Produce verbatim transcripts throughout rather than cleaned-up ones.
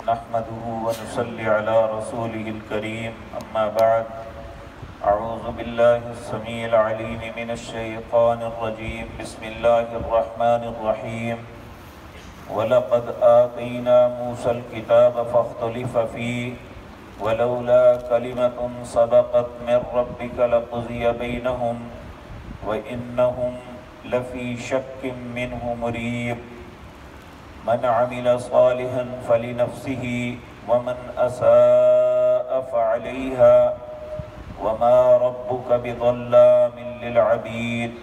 نحمده ونصلي على رسوله الكريم أما بعد أعوذ بالله السميع العليم من الشيطان الرجيم بسم الله الرحمن الرحيم وَلَقَدْ آتَيْنَا مُوسَى الْكِتَابَ فَاخْتَلَفَ فِيهِ وَلَوْلَا كَلِمَةٌ سَبَقَتْ مِنْ رَبِّكَ لَقُضِيَ بَيْنَهُمْ وَإِنَّهُمْ لَفِي شَكٍّ مِّنْهُ مُرِيبٍ مَنْ عَمِلَ صَالِحًا فَلِنَفْسِهِ وَمَنْ أَسَاءَ فَعَلَيْهَا وَمَا رَبُّكَ بِظَلَّامٍ لِلْعَبِيدِ۔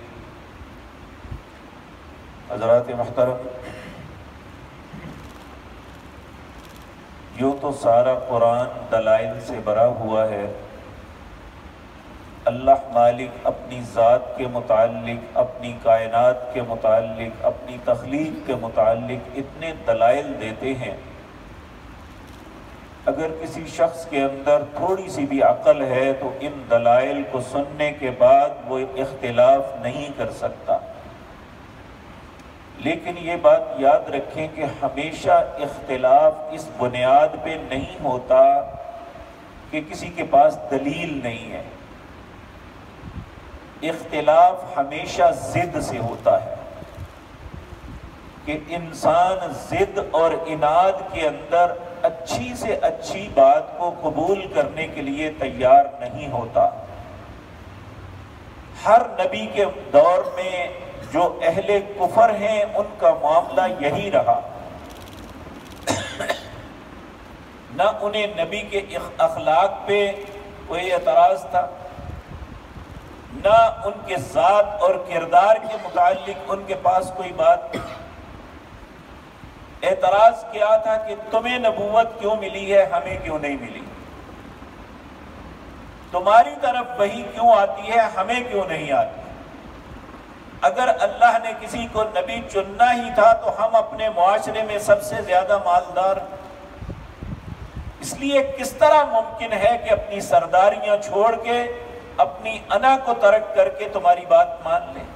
حضرات محترم، یوں تو سارا قرآن دلائل سے بھرا ہوا ہے۔ اللہ مالک اپنی ذات کے متعلق، اپنی کائنات کے متعلق، اپنی تخلیق کے متعلق اتنے دلائل دیتے ہیں، اگر کسی شخص کے اندر تھوڑی سی بھی عقل ہے تو ان دلائل کو سننے کے بعد وہ اختلاف نہیں کر سکتا۔ لیکن یہ بات یاد رکھیں کہ ہمیشہ اختلاف اس بنیاد پہ نہیں ہوتا کہ کسی کے پاس دلیل نہیں ہے۔ اختلاف ہمیشہ ضد سے ہوتا ہے کہ انسان ضد اور عناد کے اندر اچھی سے اچھی بات کو قبول کرنے کے لیے تیار نہیں ہوتا۔ ہر نبی کے دور میں جو اہل کفر ہیں ان کا معاملہ یہی رہا، نہ انہیں نبی کے اخلاق پہ کوئی اعتراض تھا، نہ ان کے ذات اور کردار کے متعلق ان کے پاس کوئی بات تھی۔ اعتراض کیا تھا کہ تمہیں نبوت کیوں ملی ہے، ہمیں کیوں نہیں ملی؟ تمہاری طرف وحی کیوں آتی ہے، ہمیں کیوں نہیں آتی؟ اگر اللہ نے کسی کو نبی چننا ہی تھا تو ہم اپنے معاشرے میں سب سے زیادہ مالدار، اس لیے کس طرح ممکن ہے کہ اپنی سرداریاں چھوڑ کے اپنی انا کو ترک کر کے تمہاری بات مان لیں؟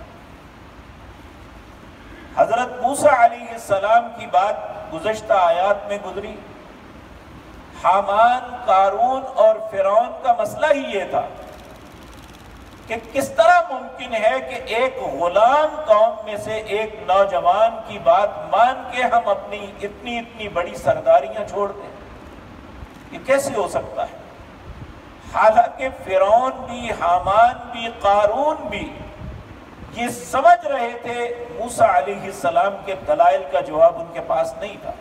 حضرت موسیٰ علیہ السلام کی بات گزشتہ آیات میں گزری۔ حامان، قارون اور فرعون کا مسئلہ ہی یہ تھا کہ کس طرح ممکن ہے کہ ایک غلام قوم میں سے ایک نوجوان کی بات مان کے ہم اپنی اتنی اتنی بڑی سرداریاں چھوڑ دیں؟ یہ کیسے ہو سکتا ہے؟ حالانکہ فرعون بھی، حامان بھی، قارون بھی یہ سمجھ رہے تھے موسیٰ علیہ السلام کے دلائل کا جواب ان کے پاس نہیں تھا۔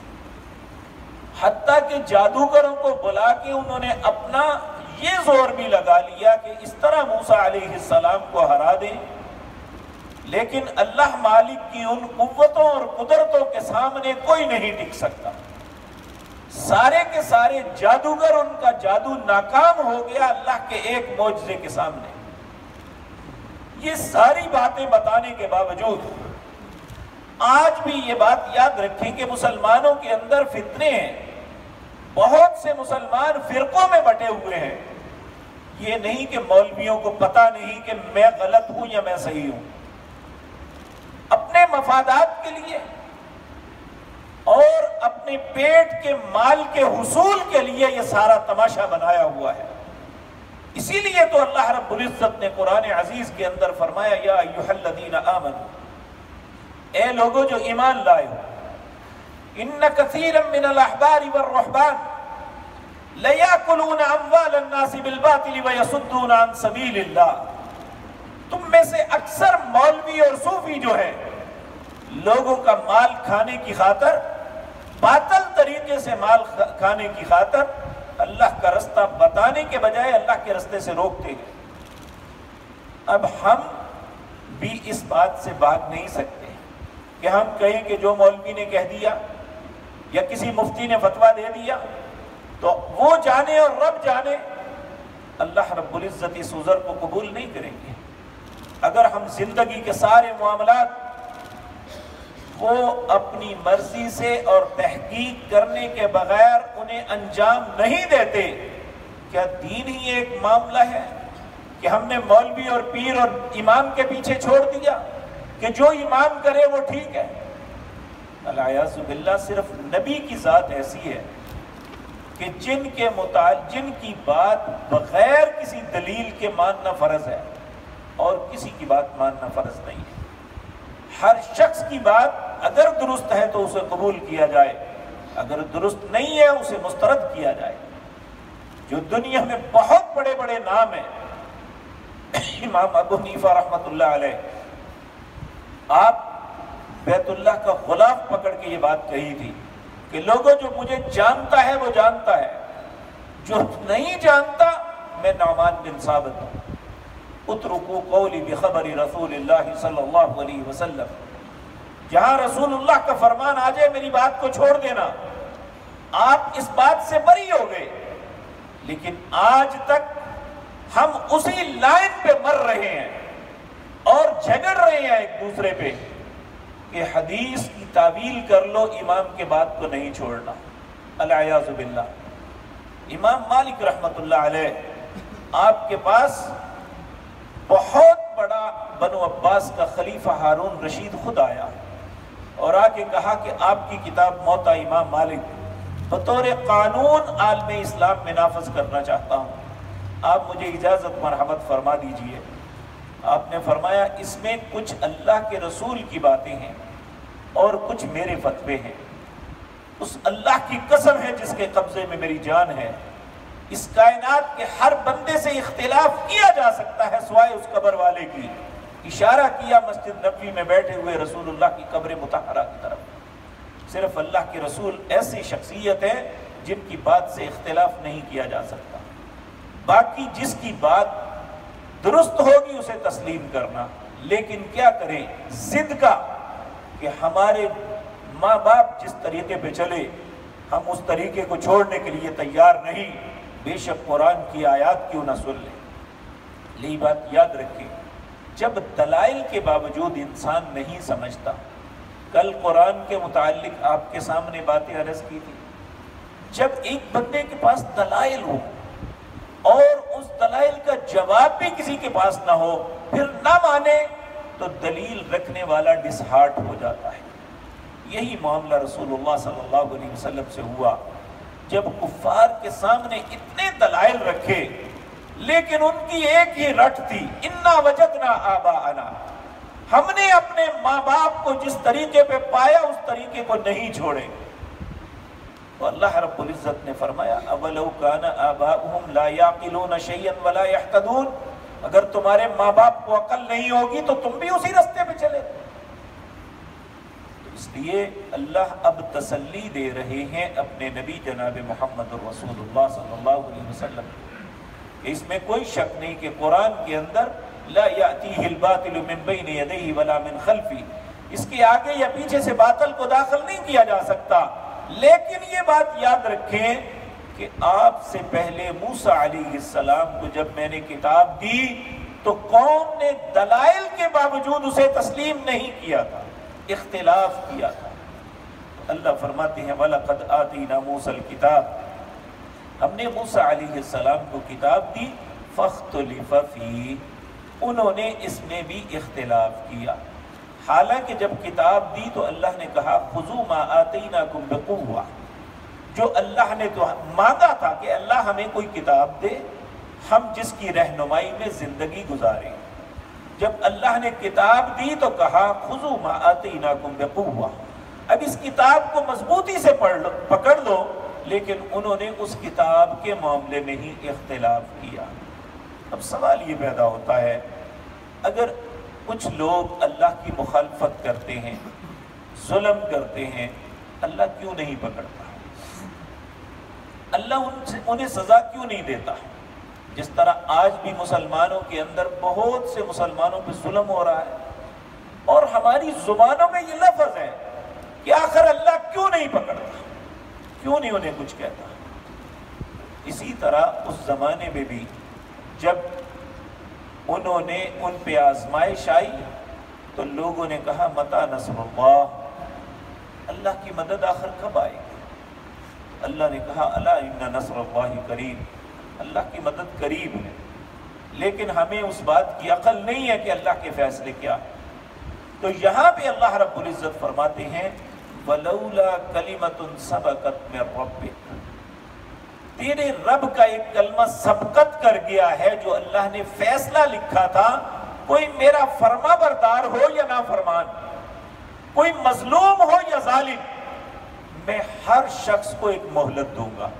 حتیٰ کہ جادوگروں کو بلا کے انہوں نے اپنا یہ زور بھی لگا لیا کہ اس طرح موسیٰ علیہ السلام کو ہرا دیں، لیکن اللہ مالک کی ان قوتوں اور قدرتوں کے سامنے کوئی نہیں ٹک سکتا۔ سارے کے سارے جادوگر، ان کا جادو ناکام ہو گیا اللہ کے ایک معجزے کے سامنے۔ یہ ساری باتیں بتانے کے باوجود آج بھی یہ بات یاد رکھیں کہ مسلمانوں کے اندر فتنے ہیں، بہت سے مسلمان فرقوں میں بٹے ہوئے ہیں۔ یہ نہیں کہ مولویوں کو پتہ نہیں کہ میں غلط ہوں یا میں صحیح ہوں، اپنے مفادات کے لیے اور اپنے پیٹ کے مال کے حصول کے لیے یہ سارا تماشا بنایا ہوا ہے۔ اسی لیے تو اللہ رب العزت نے قرآن عزیز کے اندر فرمایا یا ایھا الذین آمنوا، اے لوگو جو ایمان لائے ہو، ان کثیرا من الاحبار والرہبان لیاکلون اموال الناس بالباطل ویصدون عن سبیل اللہ، تم میں سے اکثر مولوی اور صوفی جو ہے لوگوں کا مال کھانے کی خاطر، باطل طریقے سے مال کھانے کی خاطر اللہ کا رستہ بتانے کے بجائے اللہ کے رستے سے روکتے ہیں۔ اب ہم بھی اس بات سے بھاگ نہیں سکتے کہ ہم کہیں کہ جو مولوی نے کہہ دیا یا کسی مفتی نے فتویٰ دے دیا تو وہ جانے اور رب جانے، اللہ رب العزت اس عذر کو قبول نہیں کریں گے۔ اگر ہم زندگی کے سارے معاملات وہ اپنی مرضی سے اور تحقیق کرنے کے بغیر انہیں انجام نہیں دیتے، کیا دین ہی ایک معاملہ ہے کہ ہم نے مولوی اور پیر اور امام کے پیچھے چھوڑ دیا کہ جو امام کرے وہ ٹھیک ہے؟ العیاذ باللہ، صرف نبی کی ذات ایسی ہے کہ جن کے متعلق جن کی بات بغیر کسی دلیل کے ماننا فرض ہے اور کسی کی بات ماننا فرض نہیں ہے۔ ہر شخص کی بات اگر درست ہے تو اسے قبول کیا جائے، اگر درست نہیں ہے اسے مسترد کیا جائے۔ جو دنیا میں بہت بڑے بڑے نام ہیں، امام ابو حنیفہ رحمۃ اللہ علیہ، آپ بیت اللہ کا غلاف پکڑ کے یہ بات کہی تھی کہ لوگوں جو مجھے جانتا ہے وہ جانتا ہے، جو نہیں جانتا میں نعمان بن ثابت ہوں۔ اترکوا قولی بخبر رسول اللہ صلی اللہ علیہ وسلم، جہاں رسول اللہ کا فرمان آ جائے میری بات کو چھوڑ دینا۔ آپ اس بات سے بری ہو گئے، لیکن آج تک ہم اسی لائن پہ مر رہے ہیں اور جھگڑ رہے ہیں ایک دوسرے پہ کہ حدیث کی تعویل کر لو، امام کے بات کو نہیں چھوڑنا۔ العیاذ باللہ۔ امام مالک رحمۃ اللہ علیہ، آپ کے پاس بہت بڑا بنو عباس کا خلیفہ ہارون رشید خود آیا اور آ کے کہا کہ آپ کی کتاب موطا امام مالک بطور قانون عالم اسلام میں نافذ کرنا چاہتا ہوں، آپ مجھے اجازت مرحمت فرما دیجئے۔ آپ نے فرمایا اس میں کچھ اللہ کے رسول کی باتیں ہیں اور کچھ میرے فتوے ہیں۔ اس اللہ کی قسم ہے جس کے قبضے میں میری جان ہے، اس کائنات کے ہر بندے سے اختلاف کیا جا سکتا ہے سوائے اس قبر والے کی۔ اشارہ کیا مسجد نبوی میں بیٹھے ہوئے رسول اللہ کی قبر مطہرہ کی طرف۔ صرف اللہ کے رسول ایسی شخصیت ہے جن کی بات سے اختلاف نہیں کیا جا سکتا، باقی جس کی بات درست ہوگی اسے تسلیم کرنا۔ لیکن کیا کریں ضد کا کہ ہمارے ماں باپ جس طریقے پہ چلے ہم اس طریقے کو چھوڑنے کے لیے تیار نہیں، بے شک قرآن کی آیات کیوں نہ سن لیں۔ یہ بات یاد رکھیں، جب دلائل کے باوجود انسان نہیں سمجھتا، کل قرآن کے متعلق آپ کے سامنے باتیں عرض کی تھی، جب ایک بندے کے پاس دلائل ہو اور اس دلائل کا جواب بھی کسی کے پاس نہ ہو پھر نہ مانے تو دلیل رکھنے والا ڈسہارٹ ہو جاتا ہے۔ یہی معاملہ رسول اللہ صلی اللہ علیہ وسلم سے ہوا، جب کفار کے سامنے اتنے دلائل رکھے لیکن ان کی ایک ہی رٹ تھی، انا وجدنا آباءنا، ہم نے اپنے ماں باپ کو جس طریقے پہ پایا اس طریقے کو نہیں چھوڑے۔ تو اللہ رب العزت نے فرمایا اولو کان آباؤہم لا یعقلون شیئا ولا یہتدون، اگر تمہارے ماں باپ کو عقل نہیں ہوگی تو تم بھی اسی رستے پہ چلے۔ اس لیے اللہ اب تسلی دے رہے ہیں اپنے نبی جناب محمد رسول اللہ صلی اللہ علیہ وسلم، اس میں کوئی شک نہیں کہ قرآن کے اندر لا یأتیہ الباطل من بین یدیہ ولا من خلفہ، اس کے آگے یا پیچھے سے باطل کو داخل نہیں کیا جا سکتا۔ لیکن یہ بات یاد رکھیں کہ آپ سے پہلے موسیٰ علیہ السلام کو جب میں نے کتاب دی تو قوم نے دلائل کے باوجود اسے تسلیم نہیں کیا تھا، اختلاف کیا تھا۔ اللہ فرماتے ہیں وَلَقَدْ آتِينَا مُوسَى الْكِتَابَ، ہم نے موسیٰ علیہ السلام کو کتاب دی، فَاخْتُلِفَ فِيهِ، انہوں نے اس میں بھی اختلاف کیا۔ حالانکہ جب کتاب دی تو اللہ نے کہا خُذُوا مَا آتَيْنَاكُمْ بِقُوَّةٍ، جو اللہ نے تو مانگا تھا کہ اللہ ہمیں کوئی کتاب دے ہم جس کی رہنمائی میں زندگی گزاریں۔ جب اللہ نے کتاب دی تو کہا خُذُوا مَا آتَيْنَاكُمْ بِقُوَّةٍ، اب اس کتاب کو مضبوطی سے پڑھ لو، پکڑ لو۔ لیکن انہوں نے اس کتاب کے معاملے میں ہی اختلاف کیا۔ اب سوال یہ پیدا ہوتا ہے اگر کچھ لوگ اللہ کی مخالفت کرتے ہیں، ظلم کرتے ہیں، اللہ کیوں نہیں پکڑتا؟ اللہ ان سے انہیں سزا کیوں نہیں دیتا؟ جس طرح آج بھی مسلمانوں کے اندر بہت سے مسلمانوں پہ ظلم ہو رہا ہے اور ہماری زبانوں میں یہ لفظ ہے کہ آخر اللہ کیوں نہیں پکڑتا، کیوں نہیں انہیں کچھ کہتا؟ اسی طرح اس زمانے میں بھی جب انہوں نے ان پہ آزمائش آئی تو لوگوں نے کہا متی نصر اللہ، اللہ کی مدد آخر کب آئے گی؟ اللہ نے کہا الا ان نصر اللہ قریب، اللہ کی مدد قریب ہے۔ لیکن ہمیں اس بات کی عقل نہیں ہے کہ اللہ کے فیصلے کیا ہے۔ تو یہاں پہ اللہ رب العزت فرماتے ہیں وَلَوْلَا كَلِمَةٌ سَبَقَتْ مِن رَبِّكَ، تیرے رب کا ایک کلمہ سبقت کر گیا ہے جو اللہ نے فیصلہ لکھا تھا، کوئی میرا فرما بردار ہو یا نافرمان، کوئی مظلوم ہو یا ظالم، میں ہر شخص کو ایک مہلت دوں گا،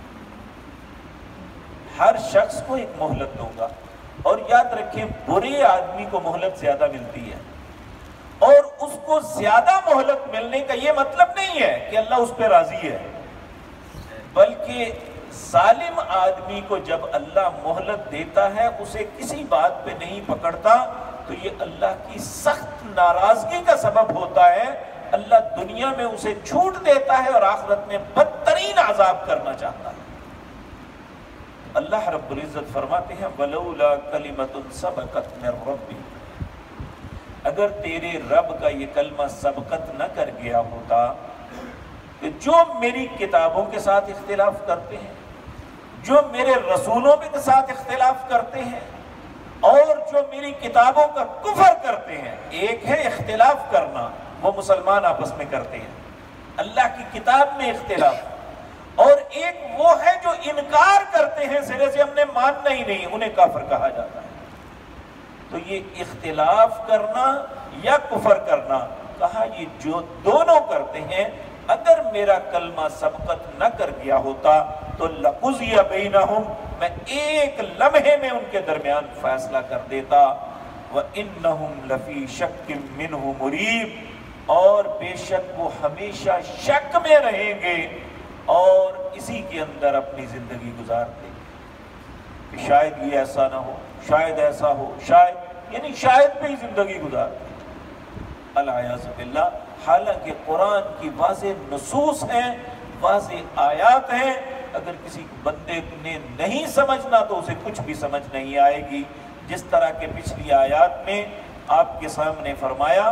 ہر شخص کو ایک مہلت دوں گا۔ اور یاد رکھیں برے آدمی کو مہلت زیادہ ملتی ہے، اور اس کو زیادہ مہلت ملنے کا یہ مطلب نہیں ہے کہ اللہ اس پہ راضی ہے، بلکہ ظالم آدمی کو جب اللہ مہلت دیتا ہے، اسے کسی بات پہ نہیں پکڑتا، تو یہ اللہ کی سخت ناراضگی کا سبب ہوتا ہے۔ اللہ دنیا میں اسے چھوٹ دیتا ہے اور آخرت میں بدترین عذاب کرنا چاہتا ہے۔ اللہ رب العزت فرماتے ہیں وَلَوْلَا كَلِمَةٌ سَبَقَتْ مِنْ رَبِّكَ، اگر تیرے رب کا یہ کلمہ سبقت نہ کر گیا ہوتا کہ جو میری کتابوں کے ساتھ اختلاف کرتے ہیں، جو میرے رسولوں کے ساتھ اختلاف کرتے ہیں، اور جو میری کتابوں کا کفر کرتے ہیں۔ ایک ہے اختلاف کرنا، وہ مسلمان آپس میں کرتے ہیں، اللہ کی کتاب میں اختلاف، اور ایک وہ ہے جو انکار کرتے ہیں، سرے سے ہم نے ماننا ہی نہیں، انہیں کافر کہا جاتا ہے۔ تو یہ اختلاف کرنا یا کفر کرنا، کہا یہ جو دونوں کرتے ہیں، اگر میرا کلمہ سبقت نہ کر گیا ہوتا تو لَقُضِیَ بَیْنَهُمْ، میں ایک لمحے میں ان کے درمیان فیصلہ کر دیتا۔ وَإِنَّهُمْ لَفِي شَكٍّ مِّنْهُ مُرِیبٍ، اور بے شک وہ ہمیشہ شک میں رہیں گے اور اسی کے اندر اپنی زندگی گزارتے کہ شاید یہ ایسا نہ ہو، شاید ایسا ہو، شاید، یعنی شاید پہ ہی زندگی گزارتے۔ العیاذ باللہ، حالانکہ قرآن کی واضح نصوص ہیں، واضح آیات ہیں، اگر کسی بندے نے نہیں سمجھنا تو اسے کچھ بھی سمجھ نہیں آئے گی۔ جس طرح کے پچھلی آیات میں آپ کے سامنے فرمایا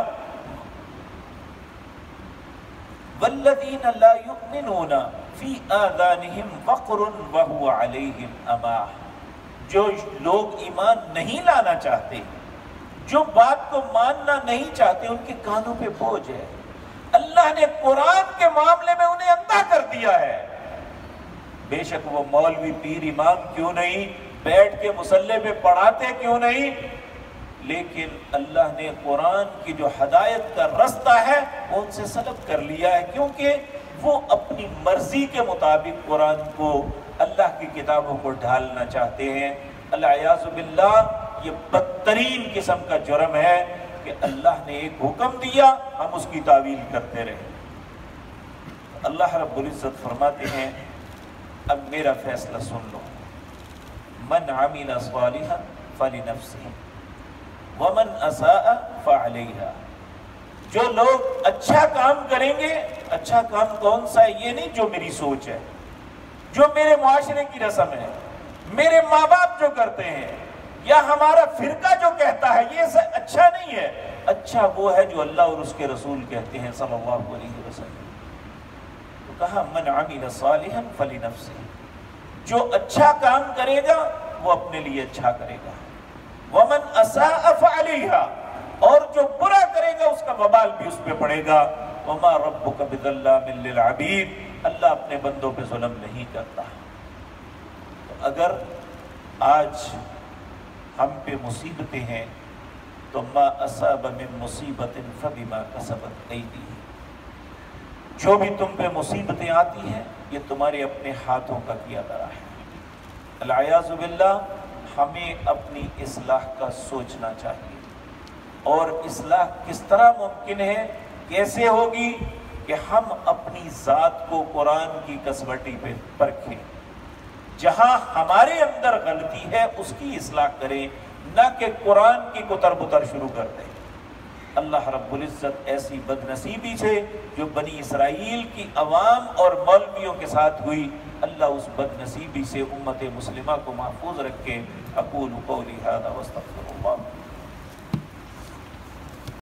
وَالَّذِينَ لَا يُؤْمِنُونَ فِي آذَانِهِمْ وَقْرٌ وَهُوَ عَلَيْهِمْ أَمَاحٌ، جو لوگ ایمان نہیں لانا چاہتے، جو بات کو ماننا نہیں چاہتے، ان کے کانوں پہ بوجھ ہے۔ اللہ نے قرآن کے معاملے میں انہیں اندھا کر دیا ہے۔ بے شک وہ مولوی پیر امام کیوں نہیں، بیٹھ کے مصلے پہ پڑھاتے کیوں نہیں، لیکن اللہ نے قرآن کی جو ہدایت کا رستہ ہے وہ ان سے سلب کر لیا ہے، کیونکہ وہ اپنی مرضی کے مطابق قرآن کو، اللہ کی کتابوں کو ڈھالنا چاہتے ہیں۔ العیاذ باللہ، یہ بدترین قسم کا جرم ہے کہ اللہ نے ایک حکم دیا، ہم اس کی تعویل کرتے رہے۔ اللہ رب العزت فرماتے ہیں اب میرا فیصلہ سن لو، من عمل صالحا فلنفسہ ومن اساء فعلیہا، جو لوگ اچھا کام کریں گے، اچھا کام کون سا ہے، یہ نہیں جو میری سوچ ہے، جو میرے معاشرے کی رسم ہے، میرے ماں باپ جو کرتے ہیں، یا ہمارا فرقہ جو کہتا ہے، یہ سب اچھا نہیں ہے۔ اچھا وہ ہے جو اللہ اور اس کے رسول کہتے ہیں صلی اللہ علیہ وسلم۔ تو کہا من عمل صالحا فلنفسہ، جو اچھا کام کرے گا وہ اپنے لیے اچھا کرے گا، ومن اساء فعلیہا، اور جو برا کرے گا اس کا وبال بھی اس پہ پڑے گا۔ وما ربک بظلام للعبید، اللہ اپنے بندوں پہ ظلم نہیں کرتا۔ تو اگر آج ہم پہ مصیبتیں ہیں تو ما اصاب من مصیبت فبما کسبت ایدیہم، جو بھی تم پہ مصیبتیں آتی ہیں یہ تمہارے اپنے ہاتھوں کا کیا درا ہے۔ العیاذ باللہ، ہمیں اپنی اصلاح کا سوچنا چاہیے، اور اصلاح کس طرح ممکن ہے، کیسے ہوگی، کہ ہم اپنی ذات کو قرآن کی کسوٹی پہ پرکھیں، جہاں ہمارے اندر غلطی ہے اس کی اصلاح کریں، نہ کہ قرآن کی کتر بتر شروع کر دیں۔ اللہ رب العزت ایسی بدنصیبی سے جو بنی اسرائیل کی عوام اور مولویوں کے ساتھ ہوئی، اللہ اس بدنصیبی سے امت مسلمہ کو محفوظ رکھے۔ اقول قولی ھذا واستغفر اللہ۔